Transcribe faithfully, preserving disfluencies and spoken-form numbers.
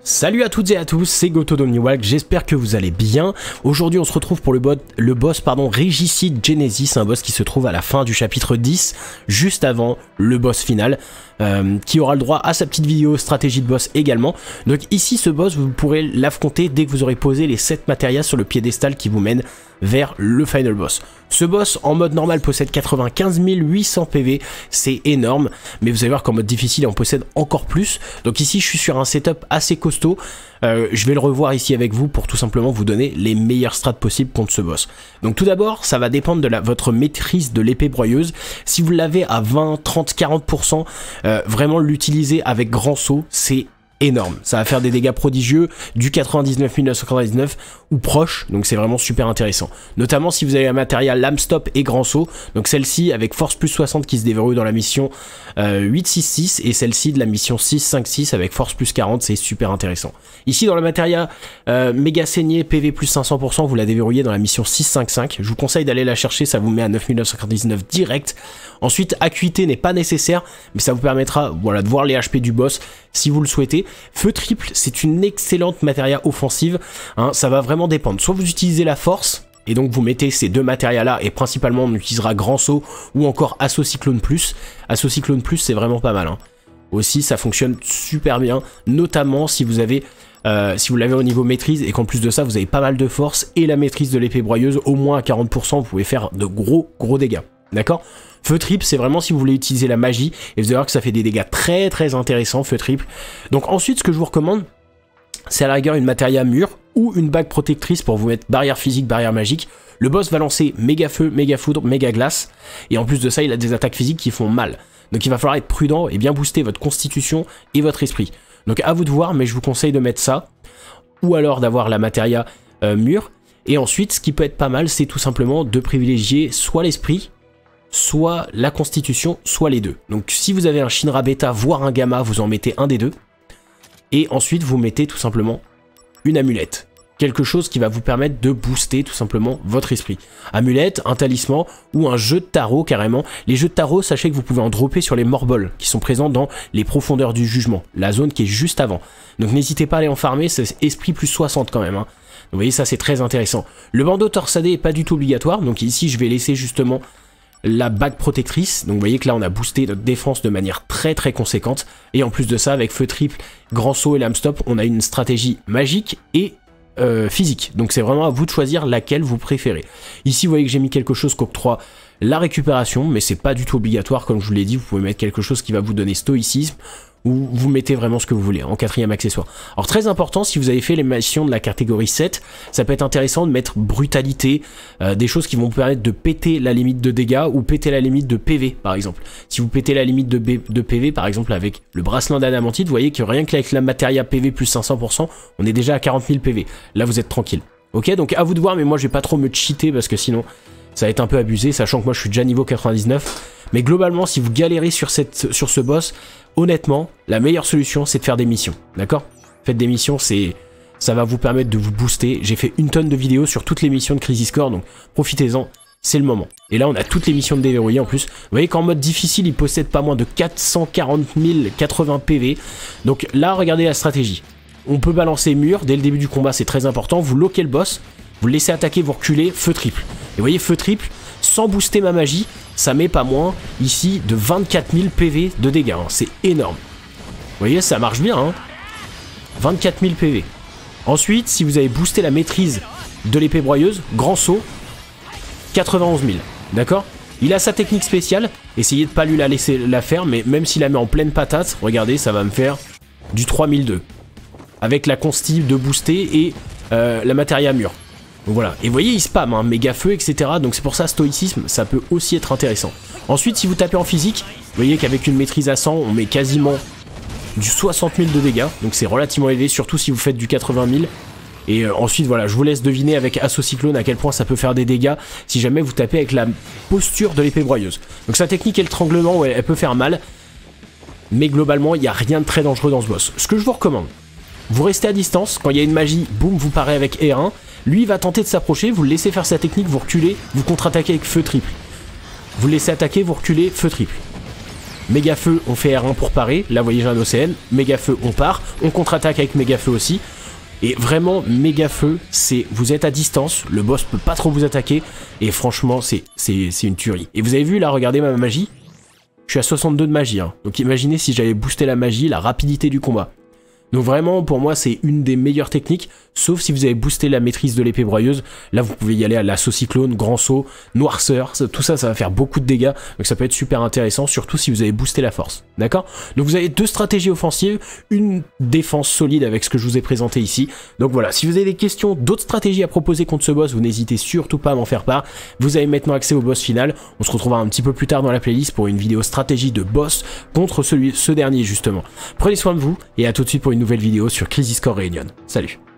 Salut à toutes et à tous, c'est Goto d'Omniwalk, j'espère que vous allez bien. Aujourd'hui on se retrouve pour le, bot, le boss pardon, Regicide Genesis, un boss qui se trouve à la fin du chapitre dix, juste avant le boss final, euh, qui aura le droit à sa petite vidéo stratégie de boss également. Donc ici ce boss vous pourrez l'affronter dès que vous aurez posé les sept matérias sur le piédestal qui vous mène vers le final boss. Ce boss en mode normal possède quatre-vingt-quinze mille huit cents P V, c'est énorme, mais vous allez voir qu'en mode difficile on possède encore plus. Donc ici je suis sur un setup assez costaud, euh, je vais le revoir ici avec vous pour tout simplement vous donner les meilleures strats possibles contre ce boss. Donc tout d'abord ça va dépendre de la, votre maîtrise de l'épée broyeuse. Si vous l'avez à vingt, trente, quarante pour cent, euh, vraiment l'utiliser avec grand saut, c'est énorme, ça va faire des dégâts prodigieux, du quatre-vingt-dix-neuf mille neuf cent quatre-vingt-dix-neuf ou proche, donc c'est vraiment super intéressant. Notamment si vous avez un matériel lame stop et grand saut, donc celle-ci avec force plus soixante qui se déverrouille dans la mission euh, huit six six et celle-ci de la mission six cinq six avec force plus quarante, c'est super intéressant. Ici dans le matériel euh, méga saigné P V plus cinq cents pour cent, vous la déverrouillez dans la mission six cinq cinq, je vous conseille d'aller la chercher, ça vous met à neuf mille neuf cent quatre-vingt-dix-neuf direct. Ensuite acuité n'est pas nécessaire, mais ça vous permettra voilà, de voir les H P du boss si vous le souhaitez. Feu triple, c'est une excellente matériel offensive, hein, ça va vraiment dépendre. Soit vous utilisez la force, et donc vous mettez ces deux matériels là, et principalement on utilisera grand saut ou encore assaut cyclone plus. Assaut cyclone plus c'est vraiment pas mal. Hein. Aussi ça fonctionne super bien, notamment si vous avez... Euh, si vous l'avez au niveau maîtrise et qu'en plus de ça vous avez pas mal de force et la maîtrise de l'épée broyeuse, au moins à quarante pour cent vous pouvez faire de gros gros dégâts. D'accord? Feu triple, c'est vraiment si vous voulez utiliser la magie, et vous allez voir que ça fait des dégâts très très intéressants, feu triple. Donc ensuite, ce que je vous recommande, c'est à la rigueur une matéria mûre ou une bague protectrice pour vous mettre barrière physique, barrière magique. Le boss va lancer méga feu, méga foudre, méga glace, et en plus de ça, il a des attaques physiques qui font mal. Donc il va falloir être prudent et bien booster votre constitution et votre esprit. Donc à vous de voir, mais je vous conseille de mettre ça, ou alors d'avoir la matéria euh, mûre. Et ensuite, ce qui peut être pas mal, c'est tout simplement de privilégier soit l'esprit, soit la constitution, soit les deux. Donc si vous avez un Shinra Beta, voire un Gamma, vous en mettez un des deux. Et ensuite vous mettez tout simplement une amulette. Quelque chose qui va vous permettre de booster tout simplement votre esprit. Amulette, un talisman ou un jeu de tarot carrément. Les jeux de tarot, sachez que vous pouvez en dropper sur les morbols qui sont présents dans les profondeurs du jugement. La zone qui est juste avant. Donc n'hésitez pas à aller en farmer, c'est esprit plus soixante quand même. Hein. Vous voyez ça c'est très intéressant. Le bandeau torsadé n'est pas du tout obligatoire. Donc ici je vais laisser justement la bague protectrice, donc vous voyez que là on a boosté notre défense de manière très très conséquente, et en plus de ça avec feu triple, grand saut et lame stop, on a une stratégie magique et euh, physique, donc c'est vraiment à vous de choisir laquelle vous préférez. Ici vous voyez que j'ai mis quelque chose qu'octroie la récupération, mais c'est pas du tout obligatoire comme je vous l'ai dit, vous pouvez mettre quelque chose qui va vous donner stoïcisme, ou vous mettez vraiment ce que vous voulez en quatrième accessoire. Alors très important, si vous avez fait les missions de la catégorie sept, ça peut être intéressant de mettre brutalité, euh, des choses qui vont vous permettre de péter la limite de dégâts ou péter la limite de P V par exemple. Si vous pétez la limite de, B, de P V par exemple avec le bracelet d'adamantite, vous voyez que rien qu'avec la matéria P V plus cinq cents pour cent, on est déjà à quarante mille P V. Là vous êtes tranquille. Ok, donc à vous de voir, mais moi je vais pas trop me cheater parce que sinon ça va être un peu abusé, sachant que moi je suis déjà niveau quatre-vingt-dix-neuf. Mais globalement, si vous galérez sur, cette, sur ce boss, honnêtement, la meilleure solution, c'est de faire des missions, d'accord? Faites des missions, c'est, ça va vous permettre de vous booster. J'ai fait une tonne de vidéos sur toutes les missions de Crisis Core, donc profitez-en, c'est le moment. Et là, on a toutes les missions de déverrouiller en plus. Vous voyez qu'en mode difficile, il possède pas moins de quatre cent quarante mille quatre-vingts P V. Donc là, regardez la stratégie. On peut balancer mur, dès le début du combat, c'est très important. Vous loquez le boss, vous le laissez attaquer, vous reculez, feu triple. Et vous voyez, feu triple, sans booster ma magie, ça met pas moins, ici, de vingt-quatre mille P V de dégâts. Hein. C'est énorme. Vous voyez, ça marche bien. Hein. vingt-quatre mille P V. Ensuite, si vous avez boosté la maîtrise de l'épée broyeuse, grand saut, quatre-vingt-onze mille. D'accord? Il a sa technique spéciale. Essayez de pas lui la laisser la faire, mais même s'il la met en pleine patate, regardez, ça va me faire du trois mille deux. Avec la consti de booster et euh, la matéria mûre. Donc voilà, et vous voyez il spam, hein, méga feu, et cetera. Donc c'est pour ça stoïcisme, ça peut aussi être intéressant. Ensuite si vous tapez en physique, vous voyez qu'avec une maîtrise à cent, on met quasiment du soixante mille de dégâts. Donc c'est relativement élevé, surtout si vous faites du quatre-vingt mille. Et euh, ensuite voilà, je vous laisse deviner avec Assaut Cyclone à quel point ça peut faire des dégâts si jamais vous tapez avec la posture de l'épée broyeuse. Donc sa technique est l'étranglement, ouais, elle peut faire mal. Mais globalement, il n'y a rien de très dangereux dans ce boss. Ce que je vous recommande, vous restez à distance, quand il y a une magie, boum, vous parez avec R un. Lui il va tenter de s'approcher, vous le laissez faire sa technique, vous reculez, vous contre-attaquez avec feu triple. Vous le laissez attaquer, vous reculez, feu triple. Méga feu, on fait R un pour parer, là vous voyez j'ai un O C N, méga feu, on part, on contre-attaque avec méga feu aussi. Et vraiment, méga feu, c'est vous êtes à distance, le boss peut pas trop vous attaquer, et franchement, c'est une tuerie. Et vous avez vu, là, regardez ma magie, je suis à soixante-deux de magie, hein. Donc imaginez si j'avais boosté la magie, la rapidité du combat. Donc vraiment, pour moi, c'est une des meilleures techniques, sauf si vous avez boosté la maîtrise de l'épée broyeuse. Là, vous pouvez y aller à l'assaut cyclone, grand saut, noirceur, tout ça, ça va faire beaucoup de dégâts. Donc ça peut être super intéressant, surtout si vous avez boosté la force. D'accord? Donc vous avez deux stratégies offensives, une défense solide avec ce que je vous ai présenté ici. Donc voilà, si vous avez des questions, d'autres stratégies à proposer contre ce boss, vous n'hésitez surtout pas à m'en faire part. Vous avez maintenant accès au boss final. On se retrouvera un petit peu plus tard dans la playlist pour une vidéo stratégie de boss contre celui, ce dernier justement. Prenez soin de vous et à tout de suite pour une nouvelle vidéo sur Crisis Core Reunion. Salut!